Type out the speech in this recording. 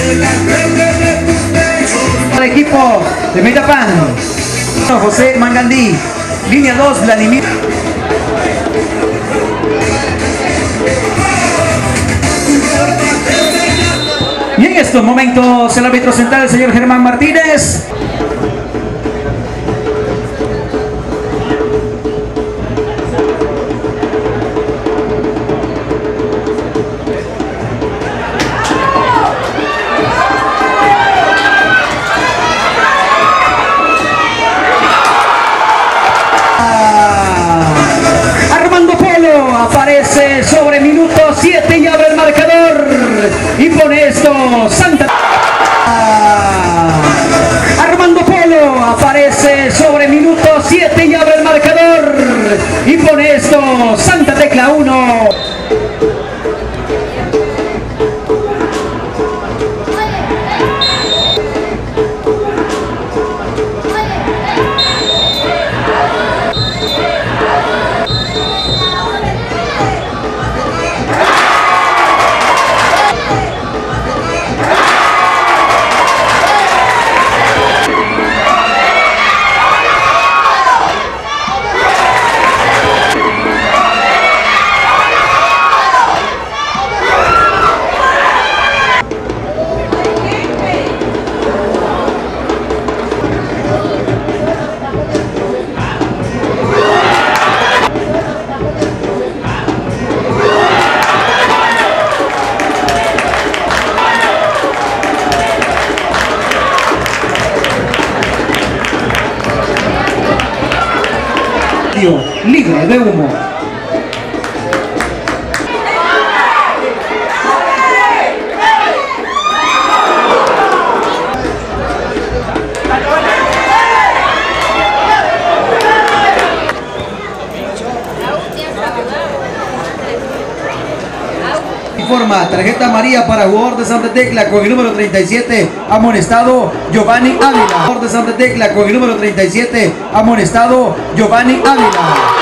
Al equipo de Metapan, José Mangandí. Línea 2, Vladimir. Y en estos momentos el árbitro central, el señor Germán Martínez. Aparece sobre minuto 7 y abre el marcador y pone esto Santa. Armando Polo aparece sobre minuto 7 y abre el marcador y pone esto Santa Tecla 1. Libre de humo. Informa, tarjeta amarilla para jugador de Santa Tecla con el número 37, amonestado Giovanni Ávila. Jugador de Santa Tecla con el número 37, amonestado Giovanni Ávila.